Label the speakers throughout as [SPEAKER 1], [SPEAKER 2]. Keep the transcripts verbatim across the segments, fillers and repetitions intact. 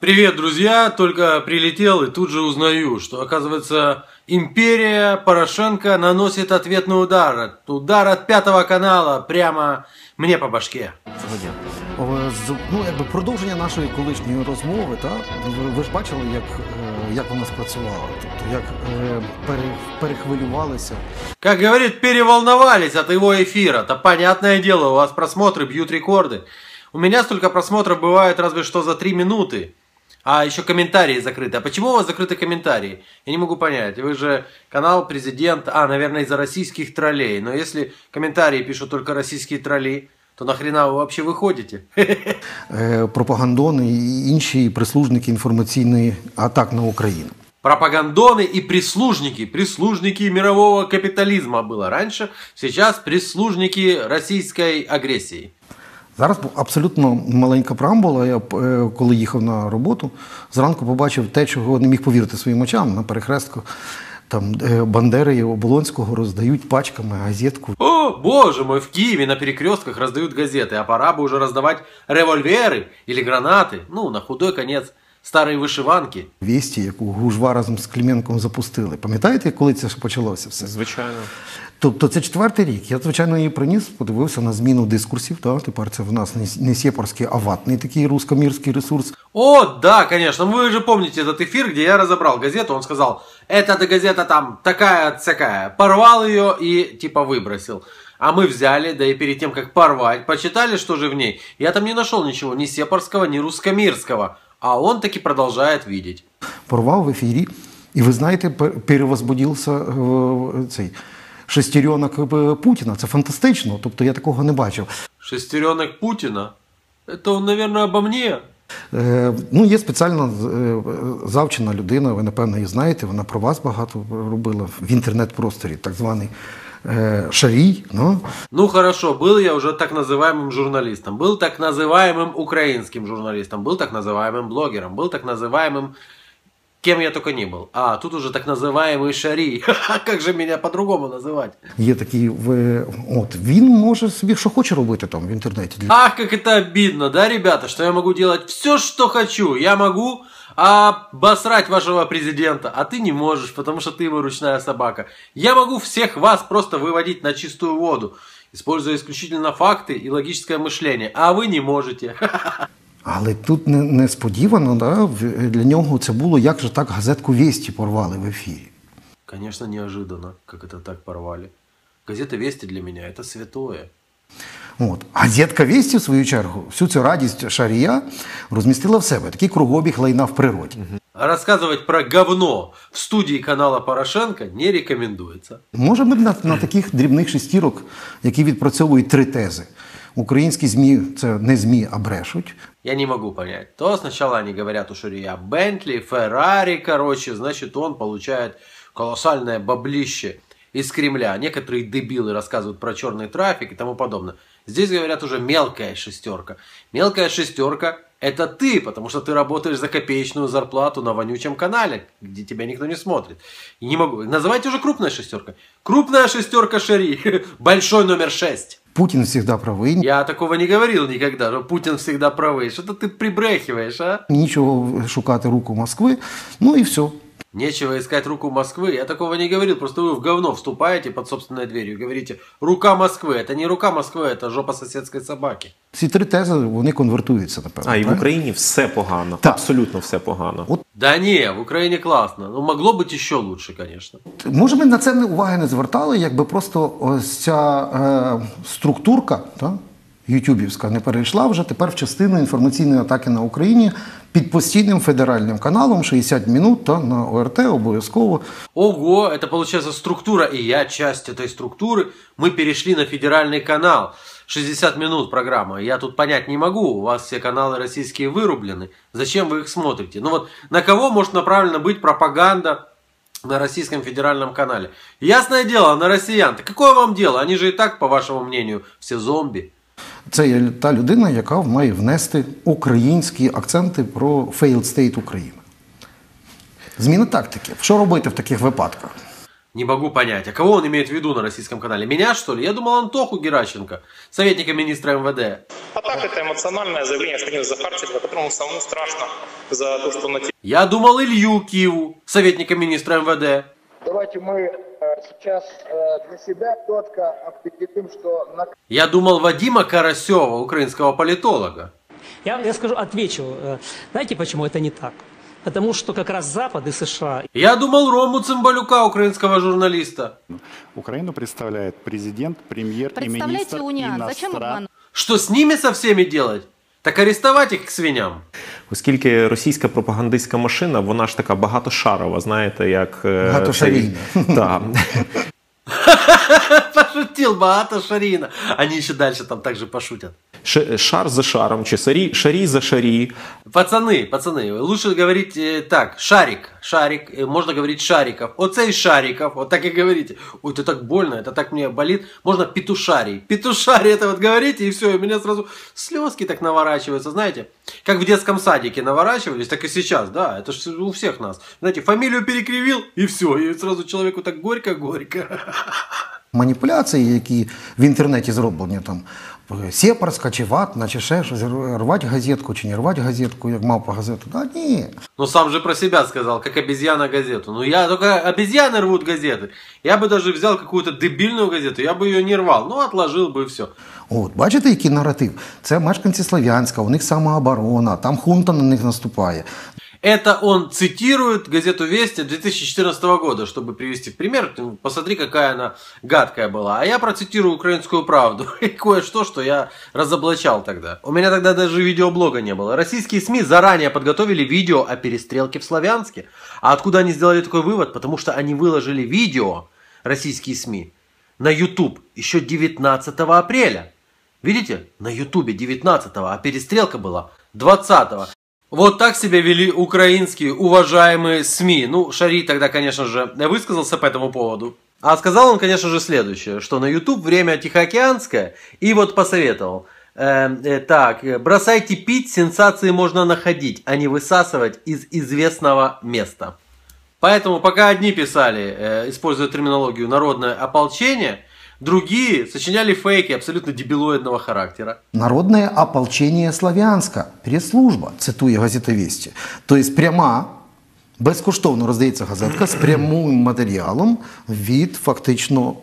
[SPEAKER 1] Привет, друзья! Только прилетел и тут же узнаю, что, оказывается, империя Порошенко наносит ответный удар. Удар от Пятого канала прямо мне по башке.
[SPEAKER 2] Ну, якби продовження нашої колишньої розмови, та? Ви, ви ж бачили, як, як вона спрацювала, тобто, як пере, перехвилювалися.
[SPEAKER 1] Как говорит, переволновались от его эфира. То понятное дело, у вас просмотры бьют рекорды. У меня столько просмотров бывает разве что за три минуты. А еще комментарии закрыты. А почему у вас закрыты комментарии? Я не могу понять. Вы же канал президент... А, наверное, из-за российских троллей. Но если комментарии пишут только российские тролли, то нахрена вы вообще выходите?
[SPEAKER 2] Пропагандони і інші прислужники інформаційної атак на Україну.
[SPEAKER 1] Пропагандоны и прислужники. Прислужники мирового капитализма было раньше. Сейчас прислужники российской агрессии.
[SPEAKER 2] Зараз абсолютно маленька преамбула. Я, коли їхав на роботу, зранку побачив те, чого не міг повірити своїм очам. На перехрестку там Бандери і Оболонського роздають пачками газетку.
[SPEAKER 1] О, боже мой, в Киеве на перекрестках раздают газеты, а пора бы уже раздавать револьверы или гранаты. Ну, на худой конец, старые вишиванки.
[SPEAKER 2] Вісті, яку Гужва разом з Клименком запустили. Пам'ятаєте, коли це почалося все?
[SPEAKER 3] Звичайно.
[SPEAKER 2] Тобто це четвертий рік. Я, звичайно, її приніс, подивився на зміну дискурсів. Так? Тепер це в нас не сепарський, а ватний такий русско-мирський ресурс.
[SPEAKER 1] О, да, конечно. Вы же помните этот эфир, где я разобрал газету. Он сказал, эта газета там такая-сякая. Порвал ее и типа выбросил. А мы взяли, да и перед тем, как порвать, почитали, что же в ней. Я там не нашел ничего, ни сепарского, ни русско-мирского. А он таки продолжает видеть.
[SPEAKER 2] Порвав в ефірі. І ви знаєте, перевозбудився цей... шестеренок Путіна. Це фантастично. Тобто я такого не бачив.
[SPEAKER 1] Шестеренок Путіна? Це он, наверное, обо мне?
[SPEAKER 2] Е, ну, є спеціальна завчена людина, ви, напевно, її знаєте, вона про вас багато робила в інтернет-просторі, так званий е, Шарій. Ну.
[SPEAKER 1] ну, хорошо, был я уже так называемым журналистом, был так называемым украинским журналистом, был так называемым блогером, был так называемым кем я только не был. А, тут уже так называемый Шарій. Как же меня по-другому называть?
[SPEAKER 2] Є такий, от, він може собі що хоче робити там в інтернеті.
[SPEAKER 1] Ах, как это обидно, да, ребята, что я могу делать все, что хочу. Я могу обосрать вашего президента, а ты не можешь, потому что ты его ручная собака. Я могу всех вас просто выводить на чистую воду, используя исключительно факты и логическое мышление, а вы не можете.
[SPEAKER 2] Але тут несподівано, да, для нього це було, як же так газетку «Вести» порвали в ефірі.
[SPEAKER 1] Конечно, неожиданно, как это так порвали. Газета «Вести» для меня – это святое.
[SPEAKER 2] От. Газетка «Вести», в свою чергу, всю цю радість Шарія розмістила в себе. Такий кругообіг лайна в природі.
[SPEAKER 1] А рассказывать про говно в студии канала Порошенко не рекомендуется.
[SPEAKER 2] Може ми на, на таких дрібних шестірок, які відпрацьовують три тези. Українські ЗМІ – це не ЗМІ, а брешуть.
[SPEAKER 1] Я не могу понять. То сначала они говорят у Шария Бентли, Феррари, короче, значит, он получает колоссальное баблище из Кремля. Некоторые дебилы рассказывают про черный трафик и тому подобное. Здесь говорят уже мелкая шестерка. Мелкая шестерка – это ты, потому что ты работаешь за копеечную зарплату на вонючем канале, где тебя никто не смотрит. И не могу. Называйте уже крупная шестерка. Крупная шестерка Шарий. Большой номер шесть.
[SPEAKER 2] Путин всегда правый.
[SPEAKER 1] Я такого не говорил никогда, что Путин всегда правый. Что-то ты прибрехиваешь, а?
[SPEAKER 2] Нічого шукати руку Москвы, ну и все.
[SPEAKER 1] Нечего искать руку Москвы. Я такого не говорил, просто вы в говно вступаете под собственной дверью. Говорите, рука Москвы. Это не рука Москвы, это жопа соседской собаки.
[SPEAKER 2] Ці три тези, вони конвертуються, напевно.
[SPEAKER 3] А, і в Україні все погано.
[SPEAKER 2] Так.
[SPEAKER 3] Абсолютно все погано.
[SPEAKER 2] От.
[SPEAKER 1] Да не, в Украине классно. Ну, могло быть еще лучше, конечно.
[SPEAKER 2] Може, ми на це уваги не звертали, якби просто ось ця е, структурка, та, ютюбівська, не перейшла вже тепер в частину інформаційної атаки на Україні під постійним федеральним каналом шістдесят минут та на О Р Т обов'язково.
[SPEAKER 1] Ого, это получается структура, и я часть этой структуры. Мы перешли на федеральный канал. шестьдесят минут программа. Я тут понять не могу, у вас все каналы российские вырублены. Зачем вы их смотрите? Ну вот, на кого может направлена быть пропаганда на российском федеральном канале? Ясное дело, на россиян. Так какое вам дело? Они же и так, по вашему мнению, все зомби.
[SPEAKER 2] Це є та людина, яка має внести українські акценти про failed state України. Зміна тактики. Що робити в таких випадках?
[SPEAKER 1] Не могу понять, а кого он имеет в виду на российском канале? Меня, что ли? Я думал, Антоху Геращенко, советника министра эм вэ дэ.
[SPEAKER 4] А так это эмоциональное заявление господина Захарченко, которому самому страшно за то, что на...
[SPEAKER 1] Я думал, Илью Киву, советника министра эм вэ дэ.
[SPEAKER 5] Давайте мы сейчас для себя четко определим, что...
[SPEAKER 1] Я думал, Вадима Карасева, украинского политолога.
[SPEAKER 6] Я, я скажу, отвечу. Знаете, почему это не так? Потому что как раз Запад и США...
[SPEAKER 1] Я думал, Рому Цымбалюка, украинского журналиста.
[SPEAKER 7] Украину представляет президент, премьер и министр
[SPEAKER 8] Представляете, Униан, зачем
[SPEAKER 7] иностран...
[SPEAKER 8] обмануть?
[SPEAKER 1] Что с ними со всеми делать? Так арестовать их к свиням.
[SPEAKER 3] Оскільки російська пропагандистська машина, вона ж така багатошарова, знаєте, як...
[SPEAKER 2] Багатошарійна.
[SPEAKER 3] Так.
[SPEAKER 1] Пошутил, багато Шарина. Они еще дальше там также пошутят.
[SPEAKER 3] Ш- шар за шаром, чи шарі, шарі за шарі.
[SPEAKER 1] Пацаны, пацаны, лучше говорить э, так, шарик, шарик, э, можно говорить шариков. Оцей шариков, вот так и говорите. Ой, это так больно, это так мне болит. Можно петушарий. Петушарий это вот говорите, и все, и у меня сразу слезки так наворачиваются, знаете. Как в детском садике наворачивались, так и сейчас, да, это же у всех нас. Знаете, фамилию перекривил, и все, и сразу человеку так горько-горько.
[SPEAKER 2] Маніпуляції, які в інтернеті зроблені, там, сепарська чи ватна, чи ще щось, рвати газетку чи не рвати газетку, як мавпа газету. Да, ні.
[SPEAKER 1] Ну сам же про себя сказал, как обезьяна газету. Ну я только обезьяны рвут газеты. Я бы даже взял какую-то дебильную газету, я бы ее не рвал, ну отложил бы и все.
[SPEAKER 2] От, бачите, який наратив? Це мешканці Слов'янська, у них самооборона, там хунта на них наступає.
[SPEAKER 1] Это он цитирует газету «Вести» две тысячи четырнадцатого года, чтобы привести в пример. Посмотри, какая она гадкая была. А я процитирую «Украинскую правду». И кое-что, что я разоблачал тогда. У меня тогда даже видеоблога не было. Российские СМИ заранее подготовили видео о перестрелке в Славянске. А откуда они сделали такой вывод? Потому что они выложили видео, российские СМИ, на YouTube еще девятнадцатого апреля. Видите? На YouTube девятнадцатого, а перестрелка была двадцатого. Вот так себя вели украинские уважаемые СМИ. Ну, Шарий тогда, конечно же, высказался по этому поводу. А сказал он, конечно же, следующее, что на YouTube время тихоокеанское, и вот посоветовал. Э, э, так, бросайте пить, сенсации можно находить, а не высасывать из известного места. Поэтому пока одни писали, э, используя терминологию «народное ополчение», другие сочиняли фейки абсолютно дебилоидного характера.
[SPEAKER 2] Народне ополчення Слов'янська, прес-служба, цитує газета «Вести». Тобто пряма, безкоштовно роздається газетка з прямим матеріалом від фактично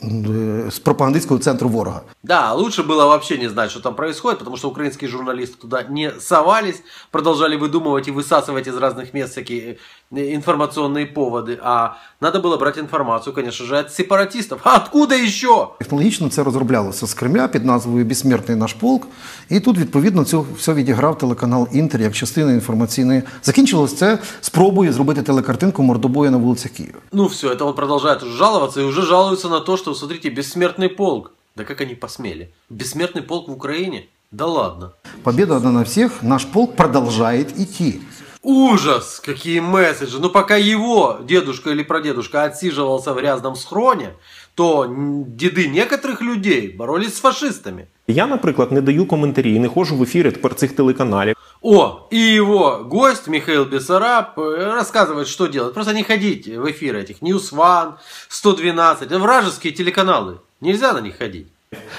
[SPEAKER 2] с пропагандистского центра ворога.
[SPEAKER 1] Да, лучше было вообще не знать, что там происходит, потому что украинские журналисты туда не совались, продолжали выдумывать и высасывать из разных мест всякие информационные поводы. А надо было брать информацию, конечно же, от сепаратистов. А откуда еще?
[SPEAKER 2] Технологічно це розроблялося з Кремля під назвою «Безсмертний наш полк». І тут, відповідно, це все відіграв телеканал «Інтер» як частина інформаційної. Закінчилось це спробою зробити телекартинку мордобою на вулицях Києва.
[SPEAKER 1] Ну все, это он продолжает уже жаловаться и уже жалуется на то, что, смотрите, бессмертный полк. Да как они посмели? Бессмертный полк в Украине? Да ладно.
[SPEAKER 2] Победа одна на всех, наш полк продолжает идти.
[SPEAKER 1] Ужас! Какие месседжи! Ну пока его дедушка или прадедушка отсиживался в грязном схроне, то деды некоторых людей боролись с фашистами.
[SPEAKER 3] Я, наприклад, не даю коментарі, не ходжу в ефіри тепер цих телеканалів.
[SPEAKER 1] О, и его гость Михаил Бессараб рассказывает, что делать. Просто не ходить в эфиры этих News One, сто двенадцать, вражеские телеканалы. Нельзя на них ходить.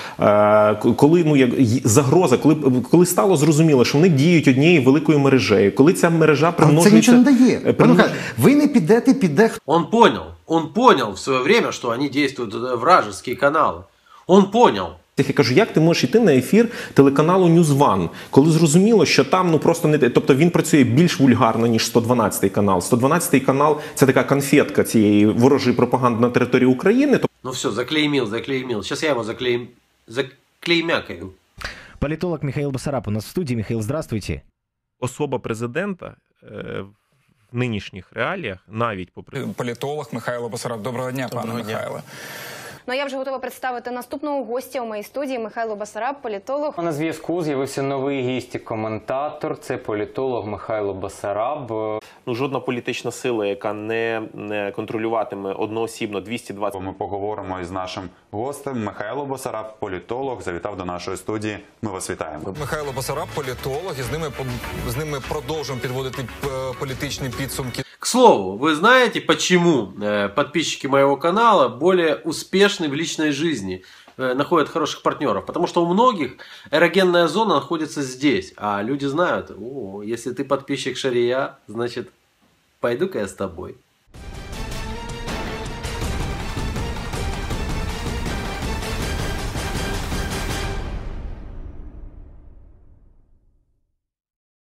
[SPEAKER 3] Коли ну, як, загроза, коли, коли стало зрозуміло, що вони діють однією великою мережею, коли ця мережа примножується...
[SPEAKER 2] Це нічого не дає.
[SPEAKER 3] Примнож...
[SPEAKER 2] Ви не підете, піде...
[SPEAKER 1] Он понял, он понял в свое время, что они действуют вражеские каналы. Он понял.
[SPEAKER 3] Я кажу, як ти можеш йти на ефір телеканалу News One, коли зрозуміло, що там ну просто не... Тобто він працює більш вульгарно, ніж сто дванадцятий канал. сто дванадцятий канал – це така конфетка цієї ворожої пропаганди на території України.
[SPEAKER 1] Ну все, заклеймил, заклеймил. Сейчас я его заклейм... заклеймякаю.
[SPEAKER 9] Политолог Михаил Бессараб у нас в студии. Михаил, здравствуйте.
[SPEAKER 3] Особа президента е, в нинішніх реаліях, навіть попри...
[SPEAKER 10] Політолог Михайло Бессараб. Доброго дня, пане Михайло.
[SPEAKER 8] Ну, я вже готова представити наступного гостя у моїй студії. Михайло Бессараб, політолог.
[SPEAKER 11] На зв'язку з'явився новий гість і коментатор. Це політолог Михайло Бессараб.
[SPEAKER 3] Ну, жодна політична сила, яка не, не контролюватиме одноосібно двісті двадцять...
[SPEAKER 7] Ми поговоримо із нашим гостем. Михайло Бессараб, політолог, завітав до нашої студії. Ми вас вітаємо.
[SPEAKER 10] Михайло Бессараб, політолог, і з ними, з ними продовжуємо підводити політичні підсумки.
[SPEAKER 1] К слову, вы знаете, почему подписчики моего канала более успешны в личной жизни, находят хороших партнеров? Потому что у многих эрогенная зона находится здесь, а люди знают, о, если ты подписчик Шария, значит, пойду-ка я с тобой.